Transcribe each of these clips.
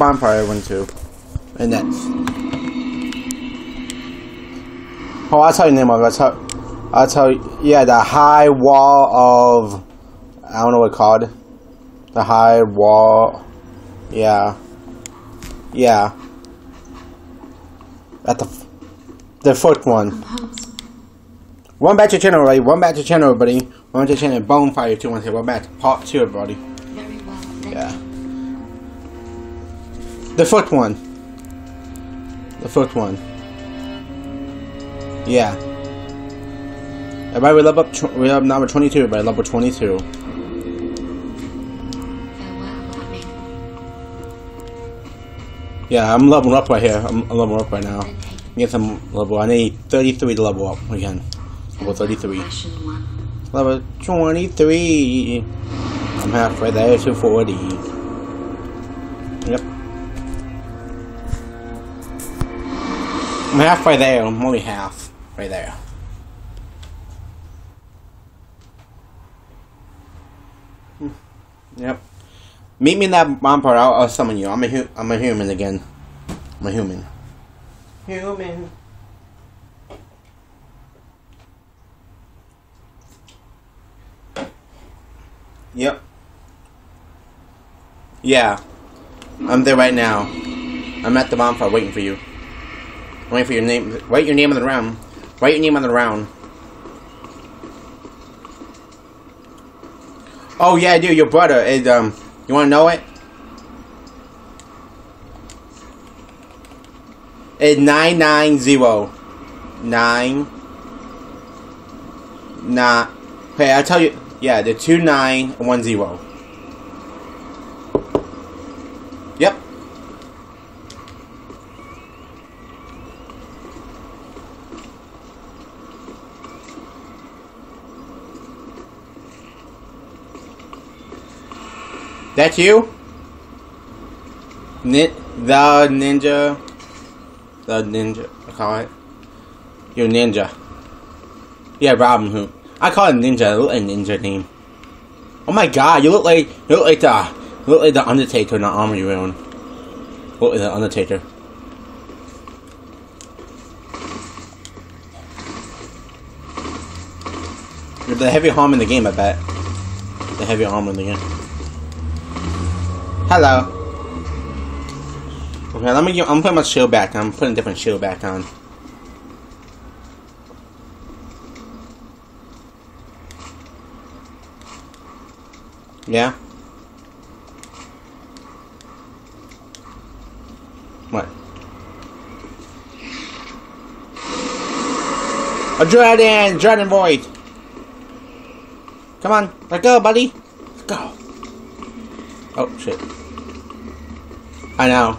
bonfire I went to. And that's... Oh, I'll tell you the name of it. I'll tell you. Yeah, the high wall of... I don't know what it's called. The high wall... Yeah. Yeah. At the fourth one. Welcome back to the channel, everybody. Welcome back to the channel, everybody. Welcome to the channel Bonfire 217. Welcome back to part 2, everybody. Very well. Yeah. The fourth one. The fourth one. Yeah. Everybody, we level up number 22, everybody. Level 22. Yeah, I'm leveling up right here. I'm leveling up right now. Get some level. I need 33 to level up again. Level 33. Level 23. I'm halfway there to 40. Yep. I'm halfway there. I'm only half. Right there. Yep. Meet me in that bonfire. I'll summon you. I'm a human again. I'm a human. Human. Yep. Yeah. I'm there right now. I'm at the bonfire waiting for you. I'm waiting for your name. Write your name on the round. Write your name on the round. Oh yeah, dude, your brother is you wanna know it? It's 990. 9. Nah. Hey, I'll tell you. Yeah, the 2910. Yep. That's you? The ninja. The ninja, I call it. You're ninja. Yeah, Robin Hood. I call it ninja. Look like a ninja name. Oh my god, you look like the Undertaker in the armor you're wearing. Look like the Undertaker. You're the heavy armor in the game, I bet. The heavy armor in the game. Hello. Okay, I'm putting my shield back on. I'm putting a different shield back on. Yeah? What? A Dragon Void! Come on, let's go, buddy! Let's go! Oh, shit. I know.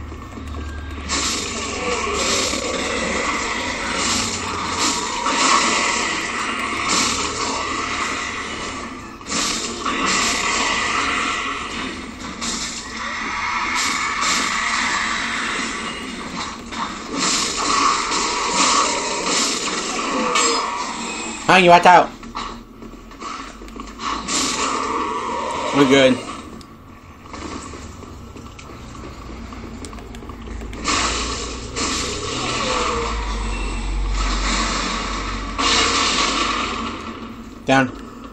You watch out. We're good. Down.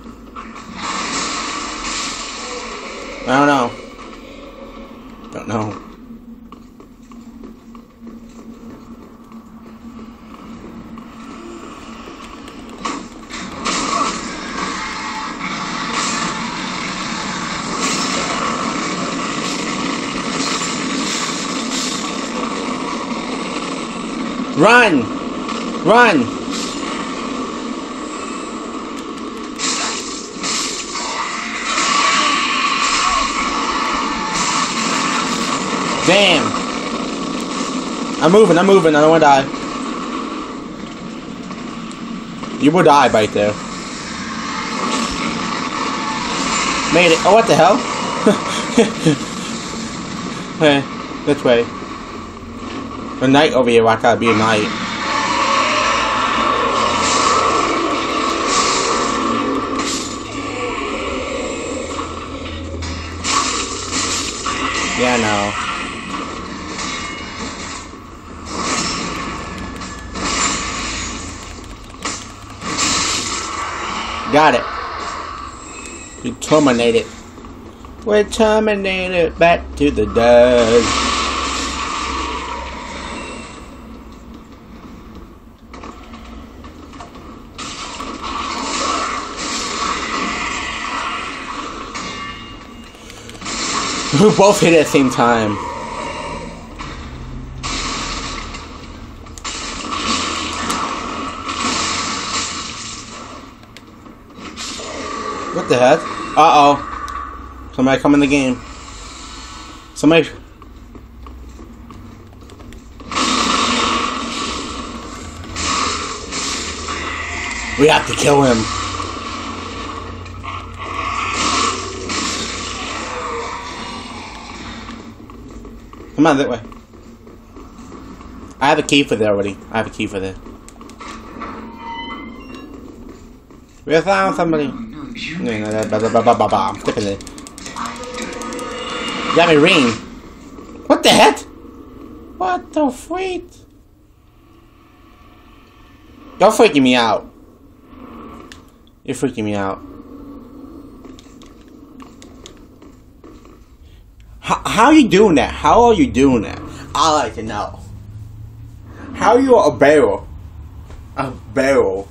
I don't know. Don't know. Run! Run! Damn! I'm moving, I don't wanna die. You will die right there. Made it. Oh, what the hell? Hey, this way. The night over here, I gotta be a night. Yeah, I know. Got it. You terminated. We're terminated back to the dust. We both hit at the same time. What the heck? Uh-oh. Somebody come in the game. Somebody... We have to kill him. Come on, that way. I have a key for that already. I have a key for that. We found somebody. I'm flipping it. You got me ring. What the heck? What the freak? You're freaking me out. You're freaking me out. How are you doing that? How are you doing that? I like to know. How are you a barrel? A barrel.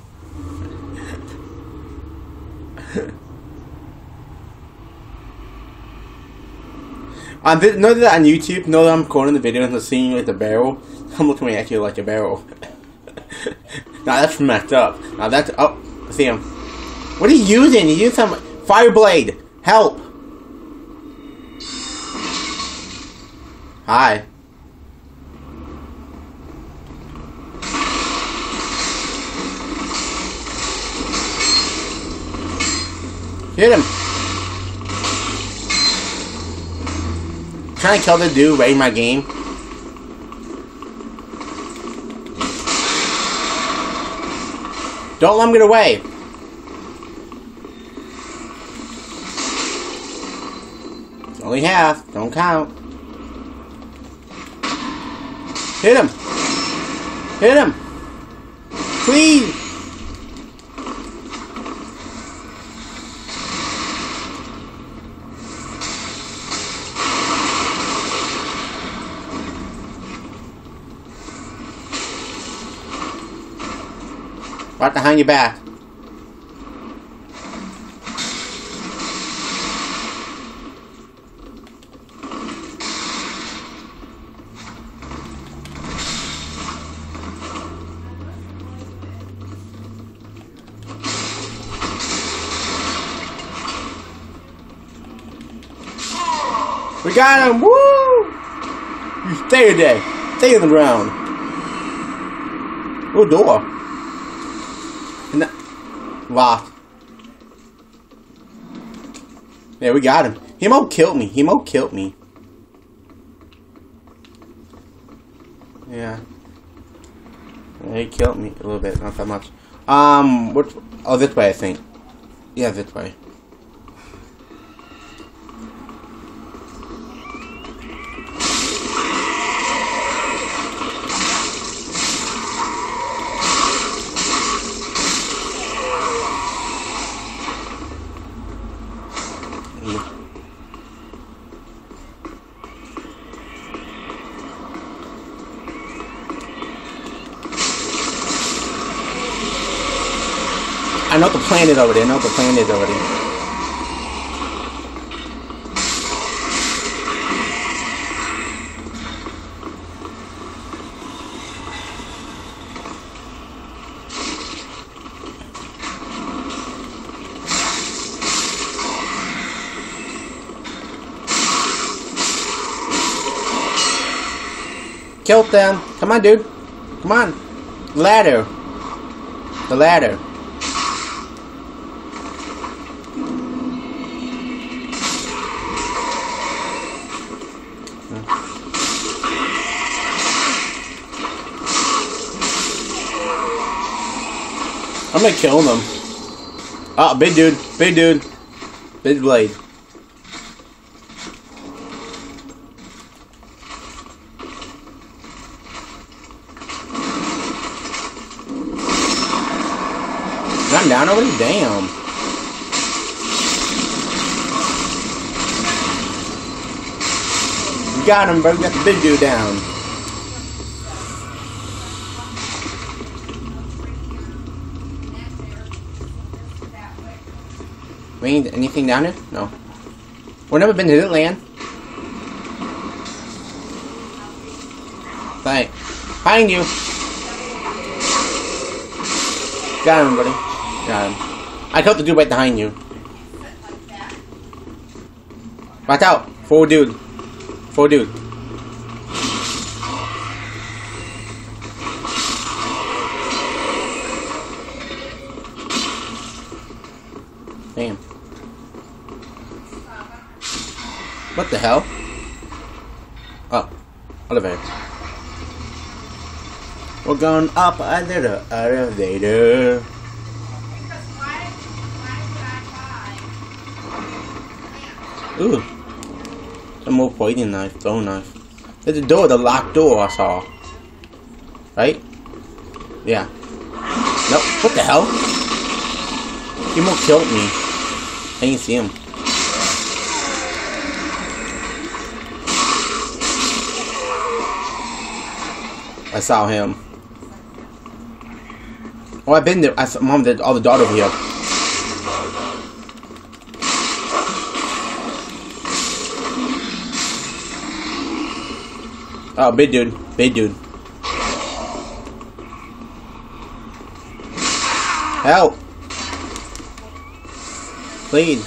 Know that on YouTube, know that I'm recording the video and the scene with the barrel. I'm looking at you like a barrel. Now that's messed up. Now that's I see him. What are you using? You use some fire blade. Help. Hi. Hit him. Trying to kill the dude right in my game. Don't let him get away. It's only half. Don't count. Hit him. Hit him. Please. Right behind your back. We got him! Woo! You stay there. Stay on the ground. Oh, door. Locked. Yeah, we got him. He almost killed me. He almost killed me. Yeah. He killed me a little bit. Not that much. Which? Oh, this way, I think. Yeah, this way. I know the planet over there. I know the planet over there. Killed them. Come on, dude. Come on. Ladder. The ladder. I'm gonna kill them. Oh, big dude. Big dude. Big blade. I'm down already? Damn. You got him, bro. You got the big dude down. We need anything down here? No. We've never been to this land. Thanks. Behind you. Got him, buddy. Got him. I killed the dude right behind you. Watch out. Full dude. Full dude. Damn. What the hell? Oh. Elevator. We're going up a little elevator. Ooh. Some more poison knife, bone knife. There's a door, the locked door I saw. Right? Yeah. Nope. What the hell? He almost killed me. I didn't see him. I saw him. Oh, I've been there. I saw Mom did all the dart over here. Oh, big dude. Big dude. Help! Please.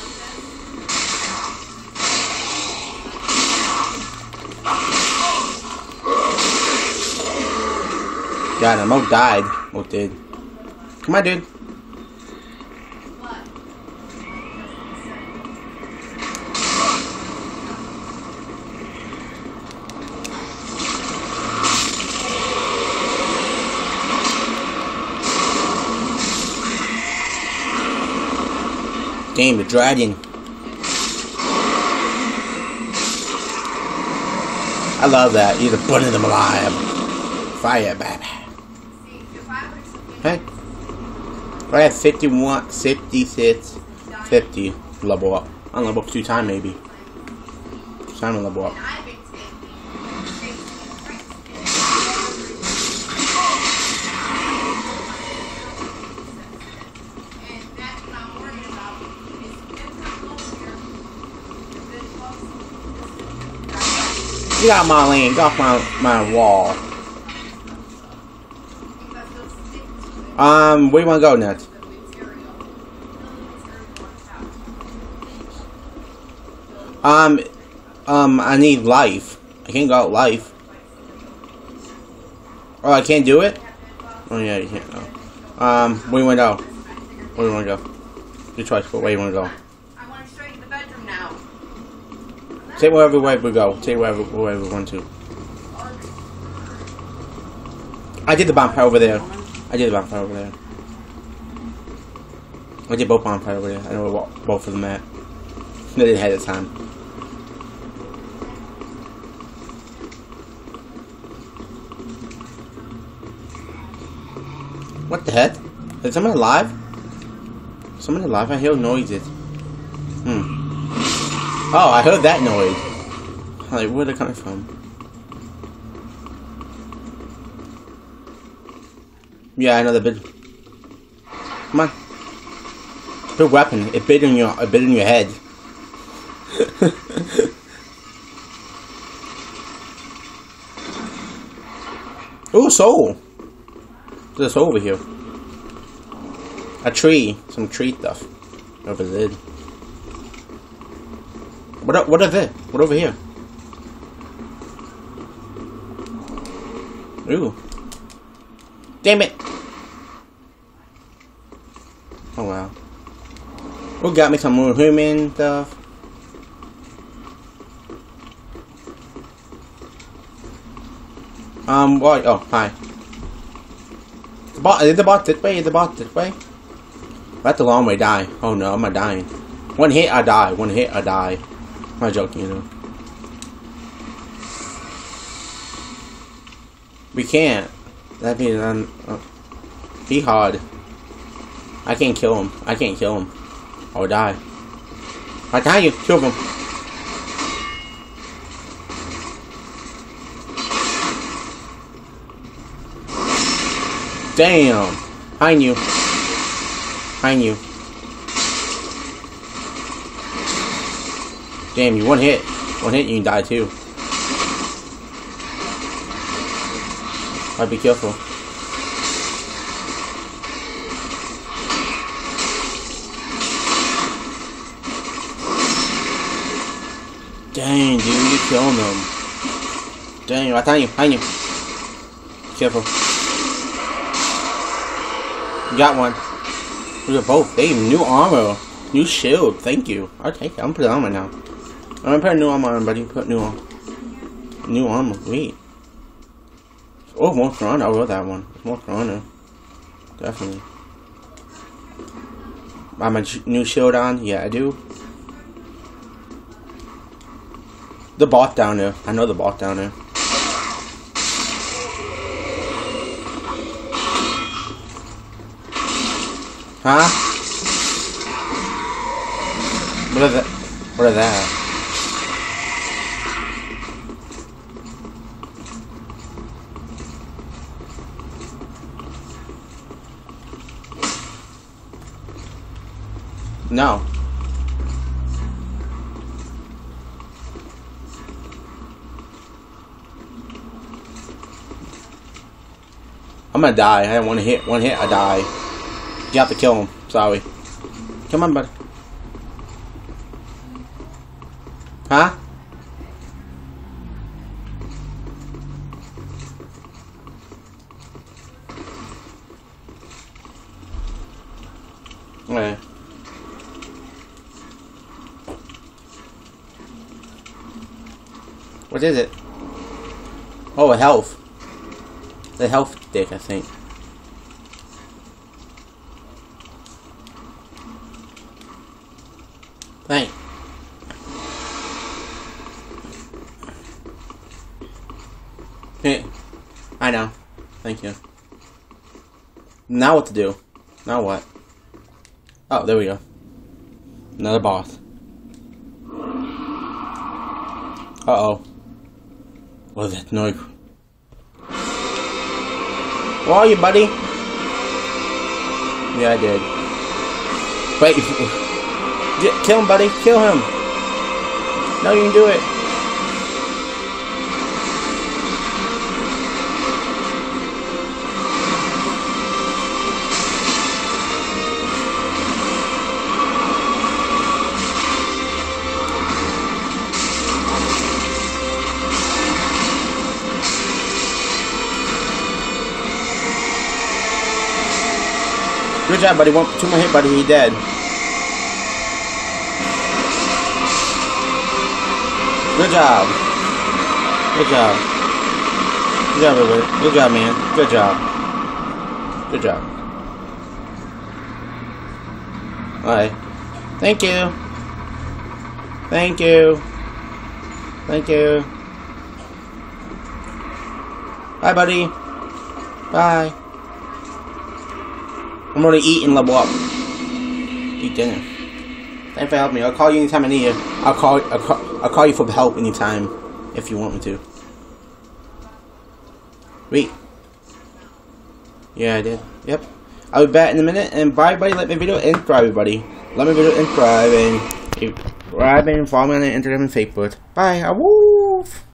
God, I almost died. Almost did. Come on, dude. Damn, the dragon. I love that. You're burning them alive. Fire, baby. Hey. I have 51, 56, 50 level up. I level up 2 times maybe. 2 times level up. Get out my lane, get off my wall. Where do you want to go next? I need life. I can't go out life. Oh, I can't do it? Oh yeah, you can't. Oh. Where do you want to go? Where do you want to go? Your choice, but where do you want to go? I want to straighten the bedroom now. Take wherever way we go. Take wherever we want to. I did the bonfire over there. I did the bonfire over there. I did both bonfire over there. I know where both of them at. They didn't have the time. What the heck? Is someone alive? Someone alive? I hear noises. Oh, I heard that noise. Like, where are they coming from? Yeah, I know the bit. Come on. Good weapon. It bit in your head. Ooh, soul. There's a soul over here. A tree. Some tree stuff. Over there. What are they? What over here? Ooh. Damn it! Oh wow. Who got me some more human stuff? What? Oh, hi. Is the bot this way? Is the bot this way? That's a long way die. Oh no, I'm not dying. One hit, I die. One hit, I die. I'm not joking, you know. We can't. That means be hard. I can't kill him. I can't kill him. I'll die. I die you. Kill him. Damn. I knew. Damn, you one hit. One hit, you can die too. Alright, be careful. Dang, dude, you're killing them. Dang, right behind you. Careful. You got one. Those are both. They have new armor. New shield. Thank you. I'll take it. I'm gonna put it on right now. I'm gonna put new armor on, buddy. Put new on. New armor. Wait. Oh, Most Runner. I wrote that one. Most Runner. Definitely. I have my new shield on? Yeah, I do. The bot down there. I know the bot down there. Huh? What is that? What is that? No. I'm gonna die. I had one hit, I die. You have to kill him. Sorry. Come on, buddy. Huh? Okay. What is it? Oh, a health. The health stick, I think. Thanks. Hey, I know. Thank you. Now what to do? Now what? Oh, there we go. Another boss. Uh-oh. What is that noise? Where are you, buddy? Yeah, I did. Wait. Kill him, buddy. Kill him. No, you can do it. Good job, buddy. Two more hit, buddy. He's dead. Good job. Good job. Good job, everybody. Good job, man. Good job. Good job. Alright. Thank you. Thank you. Thank you. Bye, buddy. Bye. I'm gonna eat and level up. Eat dinner. Thanks for helping me. I'll call you anytime I need you. I'll call you for help anytime if you want me to. Wait. Yeah, I did. Yep. I'll be back in a minute. And bye, buddy. Let me video and subscribe, everybody. Let me video and subscribe and follow me on the Instagram and Facebook. Bye. Woof.